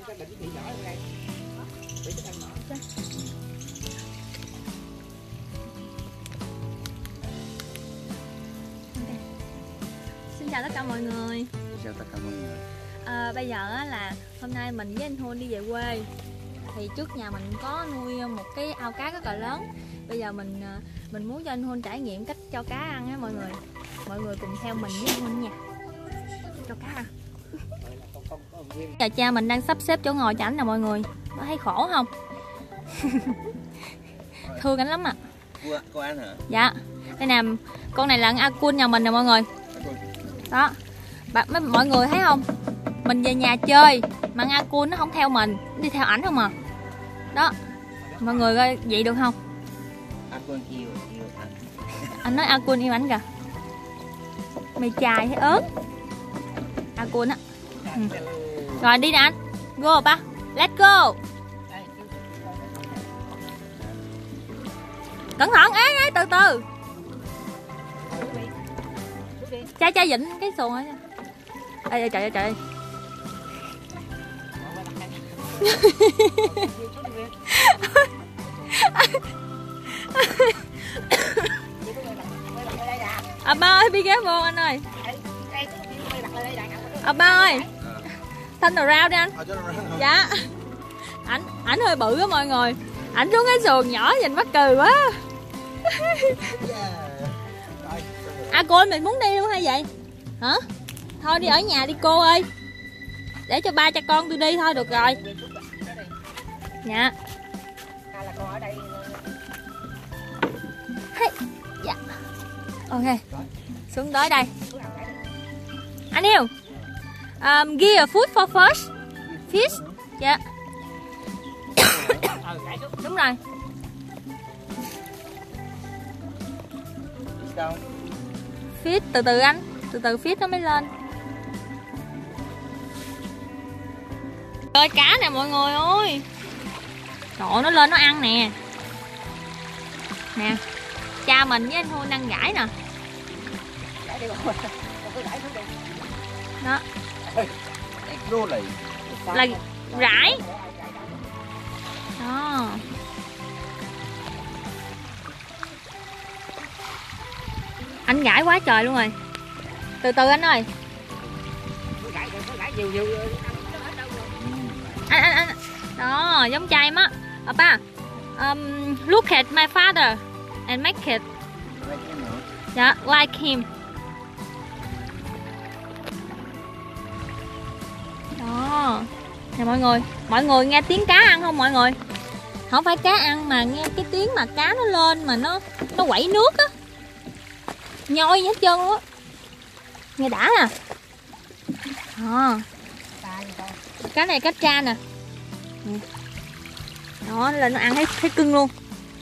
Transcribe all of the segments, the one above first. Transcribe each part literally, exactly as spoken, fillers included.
Xin chào tất cả mọi người. Chào tất cả mọi người. À, bây giờ á, là hôm nay mình với anh Hôn đi về quê. Thì trước nhà mình có nuôi một cái ao cá rất là lớn. Bây giờ mình mình muốn cho anh Hôn trải nghiệm cách cho cá ăn á mọi người. Mọi người cùng theo mình với anh Hôn nha. Cho cá ăn. Giờ cha mình đang sắp xếp chỗ ngồi cho ảnh nè mọi người. Có thấy khổ không? Thương ảnh lắm à. Cô, cô ăn hả? Dạ. Đây nè, con này là con Akun nhà mình nè mọi người. Đó. Bà, mấy, mọi người thấy không? Mình về nhà chơi mà con Akun nó không theo mình, nó đi theo ảnh không à. Đó. Mọi người coi vậy được không? Akun yêu yêu anh. Anh nói Akun yêu ảnh kìa. Mày chài hay ớn. Akun á. Ừ. Rồi đi nè anh. Go ba. Let's go. Cẩn thận, ế ế từ từ. Cha cha vịnh cái xuồng rồi. Ê trời ơi trời ơi. À ba ơi, be careful anh ơi. À ba ơi. Thanh đầu rau đi anh. Dạ. Ảnh ảnh hơi bự á mọi người. Ảnh xuống cái xuồng nhỏ nhìn mắc cười quá. À cô mình muốn đi luôn hay vậy? Hả? Thôi đi ở nhà đi cô ơi. Để cho ba cha con tôi đi thôi được rồi. Dạ. Hey. Dạ. Ok. Xuống tới đây. Anh yêu. Um, give a food for first fish. Dạ. Đúng rồi. Fish từ từ anh, từ từ fish nó mới lên. Ơi cá nè mọi người ơi. Trời ơi, nó lên nó ăn nè. Nè. Cha mình với anh Hôn đang gãi nè. Đó. Là rải. Đó. Anh gãi quá trời luôn rồi. Từ từ anh ơi. Anh anh anh. Đó, giống cha em á. Papa. Um, look at my father and make it. Yeah, like him. Đó. Nè mọi người, mọi người nghe tiếng cá ăn không mọi người? Không phải cá ăn mà nghe cái tiếng mà cá nó lên mà nó nó quẩy nước á. Nhoi hết trơn luôn á. Nghe đã nè. À. Cá này cá tra nè. Đó, lên nó ăn thấy, thấy cưng luôn.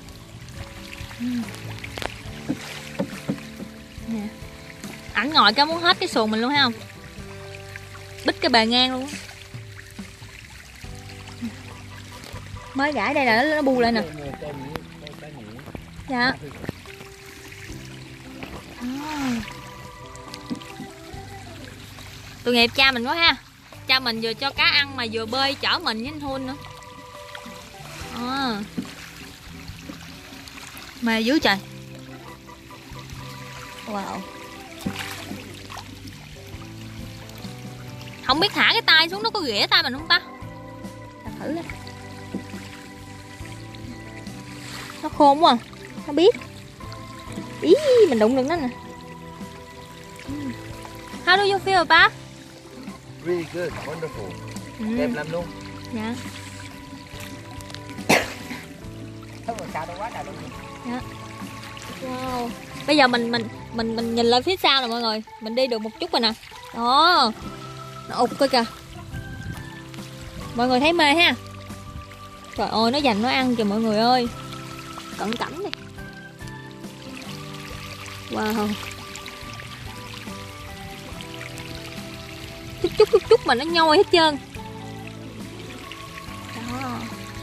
Nè. Ảnh ngồi cái muốn hết cái xuồng mình luôn thấy không? Bít cái bề ngang luôn. Mới gãi đây là nó, nó bu lại nè. Dạ. À. Tội nghiệp cha mình quá ha. Cha mình vừa cho cá ăn mà vừa bơi chở mình với anh Hôn nữa. À. Mê dữ trời. Wow. Không biết thả cái tay xuống nó có ghẻ tay mình không ta? Ta thử đi. Nó khôn quá à. Nó biết. Ý, mình đụng được nó nè. How do you feel ba? Really good, wonderful. Ừ. Đẹp lắm luôn. Dạ. Dạ. Wow. Bây giờ mình mình mình mình nhìn lên phía sau nè mọi người. Mình đi được một chút rồi nè. Đó. Nó ụt coi kìa. Mọi người thấy mê ha. Trời ơi nó dành nó ăn kìa mọi người ơi. Cận cảnh đi. Wow. Chút chút chút chút mà nó nhoi hết trơn. Đó.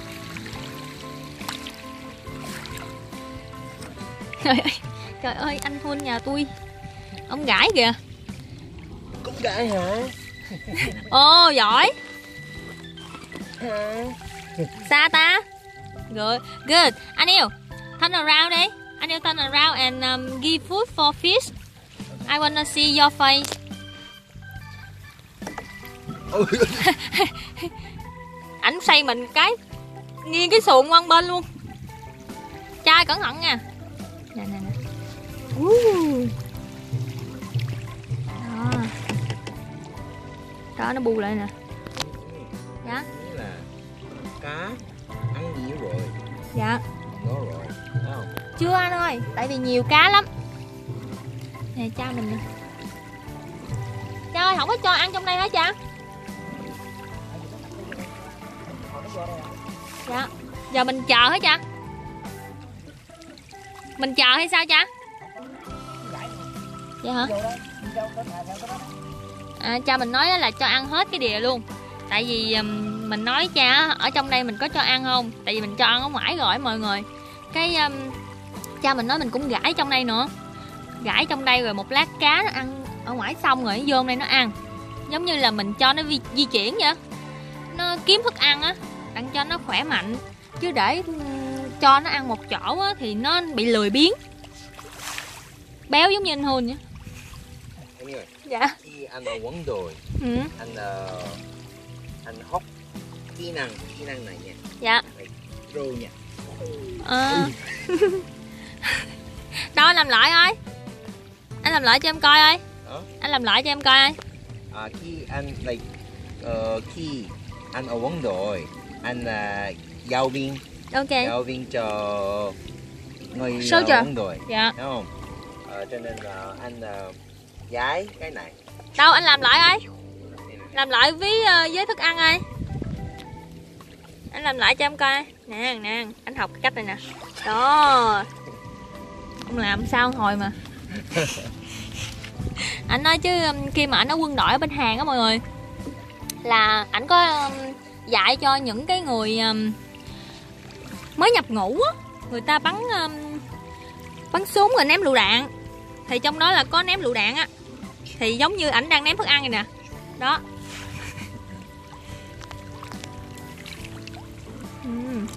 Trời ơi, trời ơi anh Hôn nhà tôi. Ông gãi kìa. Cũng gãi hả? Ồ giỏi. Xa ta. Good, good. Anh yêu, turn around đi. Anh yêu turn around and um, give food for fish. I wanna see your face. Ảnh xây mình cái nghiêng cái xuồng qua bên luôn. Trai cẩn thận nha. Nè nè nè. Uh. Đó. Đó nó bu lại nè. Dạ. Nghĩa là cá ăn nhiều rồi. Dạ. Đó rồi. Thấy không? Chưa anh ơi, tại vì nhiều cá lắm. Nè cha mình nè. Cha ơi, không có cho ăn trong đây hả cha? Dạ. Giờ mình chờ hả cha? Mình chờ hay sao cha? Dạ hả? À, cha mình nói là cho ăn hết cái đìa luôn. Tại vì um, mình nói cha ở trong đây mình có cho ăn không? Tại vì mình cho ăn ở ngoài rồi mọi người. Cái um, cha mình nói mình cũng gãi trong đây nữa. Gãi trong đây rồi một lát cá nó ăn ở ngoài xong rồi nó vô đây nó ăn. Giống như là mình cho nó di, di chuyển vậy. Nó kiếm thức ăn á, đặng cho nó khỏe mạnh. Chứ để um, cho nó ăn một chỗ á, thì nó bị lười biếng. Béo giống như anh Hôn vậy. Em ơi. Dạ. Khi anh ở quán đồi, Ừ. anh uh, anh học kỹ năng kỹ năng này nha. Dạ. Like, throw nha. À. Đâu anh làm lại ơi. Anh làm lại cho em coi ơi. Hả? Anh làm lại cho em coi ơi. À, khi anh like uh, khi anh ở quán đồi, anh uh, giáo viên Ok. giáo viên cho người Số uh, chưa? quán đồi, Dạ. đúng không? Uh, cho nên là anh uh, giải cái này. Đâu anh làm lại ơi. Làm lại với uh, với thức ăn ơi. Anh làm lại cho em coi. Nè nè, anh học cái cách này nè. Đó. Ông làm sao hồi mà. Anh nói chứ um, khi mà anh ở quân đội ở bên Hàn á mọi người, là ảnh có um, dạy cho những cái người um, mới nhập ngũ á, người ta bắn um, bắn súng rồi ném lựu đạn. Thì trong đó là có ném lựu đạn á. Thì giống như ảnh đang ném thức ăn này nè. Đó. uhm.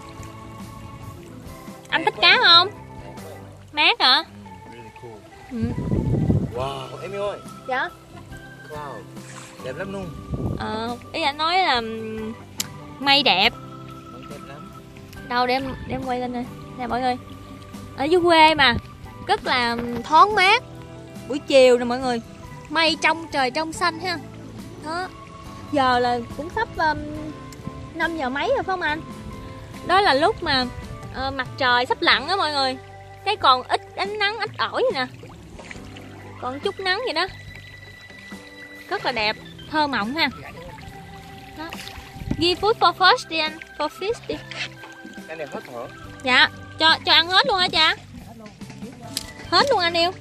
Anh thích cá không? Mát hả? Really cool. Ừ. Wow, em ơi. Dạ. Wow, đẹp lắm luôn. Ờ, ý anh nói là um, mây đẹp. Đẹp lắm. Đâu để em, để em quay lên đây. Nè mọi người. Ở dưới quê mà rất là thoáng mát. Buổi chiều nè mọi người. Mây trong trời trong xanh ha. Đó. Giờ là cũng sắp um, năm giờ mấy rồi phải không anh? Đó là lúc mà uh, mặt trời sắp lặn á mọi người. Cái còn ít ánh nắng ít ỏi vậy nè. Còn chút nắng vậy đó. Rất là đẹp, thơ mộng ha. Đó. Give food for fish đi anh, for fish đi. Cái này hết hả? Dạ, cho cho ăn hết luôn hả cha? Hết luôn anh yêu.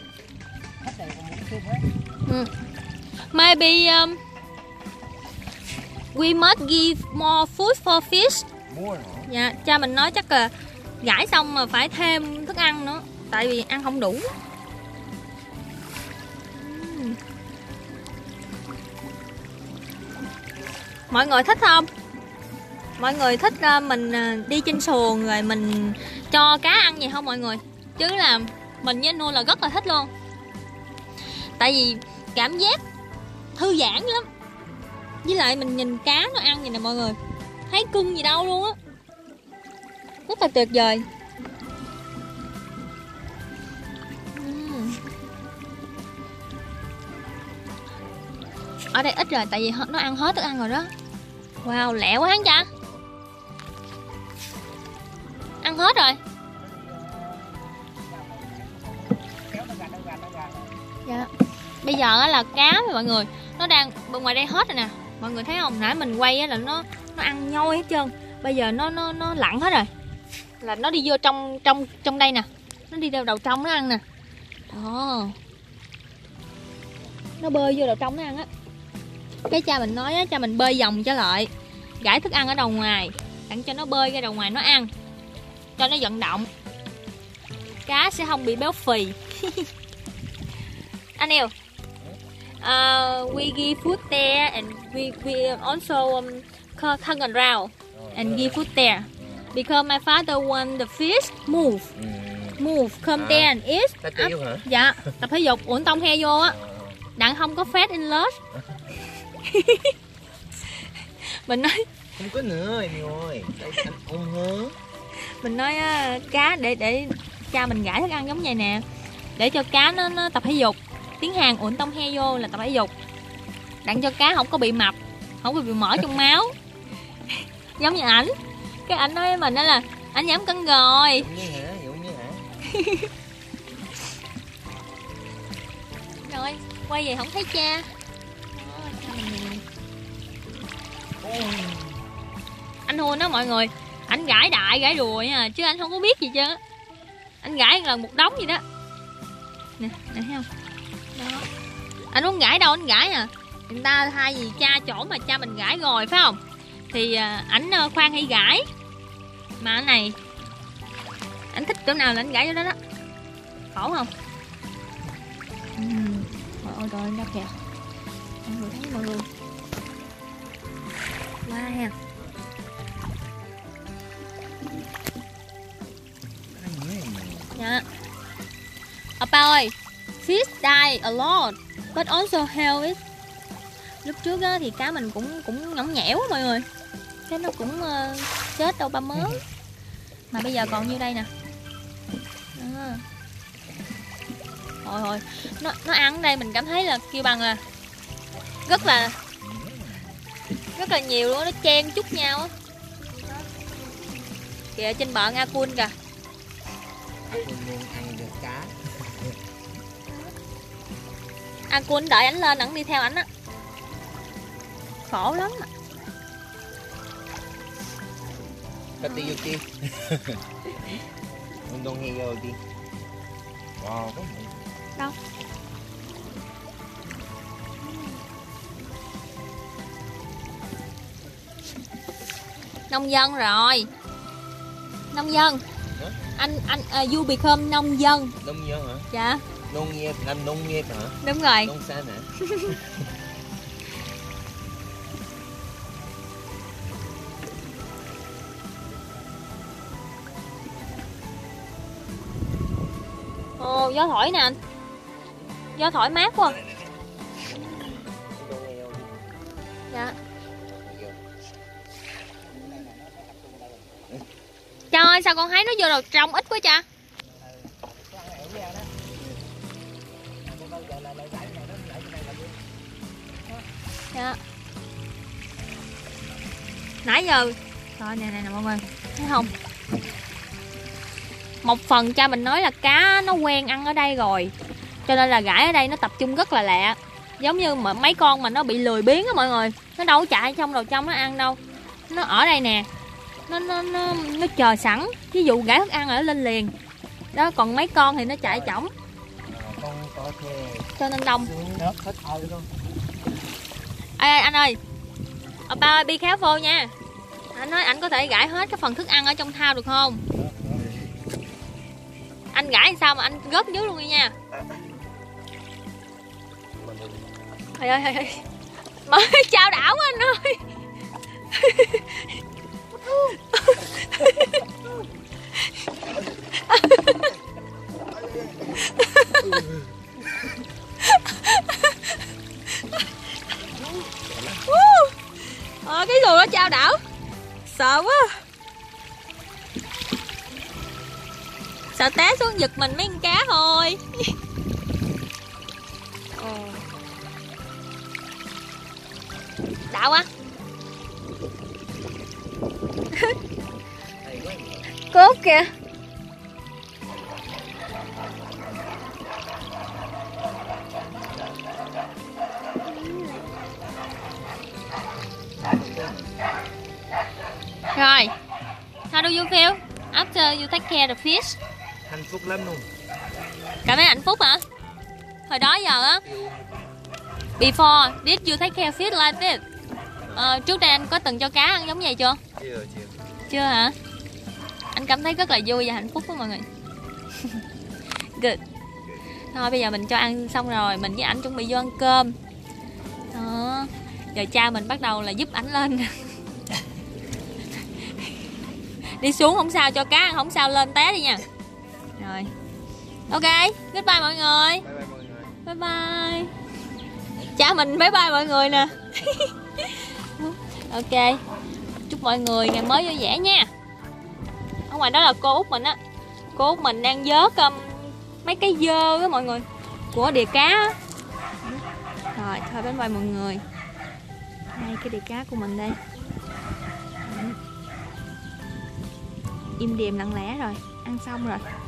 Ừ. Maybe um, we must give more food for fish. Mua hả? Dạ, cha mình nói chắc là gãi xong mà phải thêm thức ăn nữa. Tại vì ăn không đủ. uhm. Mọi người thích không? Mọi người thích uh, mình uh, đi trên xuồng rồi mình cho cá ăn gì không mọi người? Chứ là mình với anh Nuôi là rất là thích luôn. Tại vì cảm giác thư giãn lắm. Với lại mình nhìn cá nó ăn vậy nè mọi người. Thấy cưng gì đâu luôn á. Rất là tuyệt vời. uhm. Ở đây ít rồi tại vì nó ăn hết thức ăn rồi đó. Wow, lẹ quá hắn cha. Ăn hết rồi. Dạ. Bây giờ là cá mọi người, nó đang bên ngoài đây hết rồi nè. Mọi người thấy không? Nãy mình quay là nó nó ăn nhoi hết trơn. Bây giờ nó nó nó lặn hết rồi. Là nó đi vô trong trong trong đây nè. Nó đi vào đầu trong nó ăn nè. Đó. Nó bơi vô đầu trong nó ăn á. Cái cha mình nói á, cha mình bơi vòng trở lại, gãi thức ăn ở đầu ngoài, đặng cho nó bơi ra đầu ngoài nó ăn, cho nó vận động, cá sẽ không bị béo phì. Anh yêu, uh, we give food there and we we also um, turn around and give food there. Because my father want the fish move. Ừ. Move, come À, there and eat. Tập thể dục hả? Dạ, tập thể dục, uổng tông heo vô á. Ờ. Đặng không có fat in love. Mình nói Không có nữa em ơi. Tại anh ôm hớ. mình nói á, cá để để cha mình gãi thức ăn giống vậy nè, để cho cá nó, nó tập thể dục. Tiếng Hàn uổng tông heo vô là tập thể dục, đặng cho cá không có bị mập, không có bị mỡ trong máu. Giống như ảnh, cái ảnh nói với mình đó là anh giảm cân rồi. Giống như hả? Giống như hả? Rồi quay về không thấy cha. Đó, cha mình... Anh Huân đó mọi người, anh gãi đại gãi đùa nha, chứ anh không có biết gì trơn á. Anh gãi lần một đống gì đó nè, nè thấy không đó. Anh muốn gãi đâu anh gãi à, người ta thay vì cha chỗ mà cha mình gãi rồi phải không, thì à, ảnh à, khoan hay gãi. Mà anh này ảnh thích chỗ nào là anh gãi chỗ đó đó, khổ không? Uhm. Trời ơi trời ơi nó kìa, mọi người thấy mọi người qua ha. Dạ. Opa ơi, fish die a lot, but also help it. Lúc trước á, thì cá mình cũng cũng nhõng nhẽo mọi người, cái nó cũng uh, chết đâu ba mớ. Mà bây giờ còn như đây nè. Đó. Thôi thôi, nó nó ăn ở đây mình cảm thấy là kêu bằng là rất là rất là nhiều luôn, nó chen chúc nhau á. Kìa trên bờ Akun kìa. Akun luôn ăn được cá. Akun đợi ảnh lên, ảnh đi theo ảnh á. Khổ lắm à. Tập thể dục đi. 운동 해요 đi. Wow, có gì? Đâu? Nông dân rồi. Nông dân. Hả? Anh anh uh, you become nông dân. Nông dân hả? Dạ. Nông nghiệp, làm nông nghiệp hả? Đúng rồi. Nông sản hả? Ồ, gió thổi nè anh. Gió thổi mát quá. Dạ. Trời ơi, sao con thấy nó vô đầu trong ít quá cha. Dạ. Nãy giờ rồi nè nè nè mọi người thấy không, một phần cha mình nói là cá nó quen ăn ở đây rồi, cho nên là gãi ở đây nó tập trung rất là lẹ. Giống như mà mấy con mà nó bị lười biếng á mọi người, nó đâu có chạy trong đầu trong nó ăn đâu, nó ở đây nè, nó nó nó, nó chờ sẵn, ví dụ gãi thức ăn ở lên liền đó. Còn mấy con thì nó chạy chổng, Con có thể cho nên đông. nước hết thôi luôn. Ê, anh ơi, Opa ơi, be careful nha. Anh nói anh có thể gãi hết cái phần thức ăn ở trong thau được không? Anh gãi sao mà anh gớp dưới luôn đi nha. Trời ơi, trời ơi. Mới chao đảo anh ơi. Ờ, cái rùa nó chao đảo. Sợ quá. Sợ té xuống giật mình mấy con cá thôi. Đạo quá. Cốt kìa. Rồi, how do you feel after you take care of the fish? Hạnh phúc lắm luôn. Cảm thấy hạnh phúc hả? Hồi đó giờ á, before did you take care of fish like this? Ờ, trước đây anh có từng cho cá ăn giống vậy chưa? Chưa, chưa. Chưa hả? Anh cảm thấy rất là vui và hạnh phúc đó mọi người. Good. Thôi bây giờ mình cho ăn xong rồi, mình với ảnh chuẩn bị vô ăn cơm. Đó. Giờ cha mình bắt đầu là giúp ảnh lên Đi xuống không sao, cho cá ăn không sao, lên té đi nha. Rồi. Ok, goodbye mọi người. Bye bye mọi người. Bye bye. Cha mình bye bye mọi người nè. Ok. Chúc mọi người ngày mới vui vẻ nha. Ở ngoài đó là cô Út mình á. Cô Út mình đang vớt um, mấy cái dơ á mọi người, của đìa cá á. Rồi, thôi bye bye mọi người. Đây cái đìa cá của mình đây. Im điềm lặng lẽ rồi, ăn xong rồi.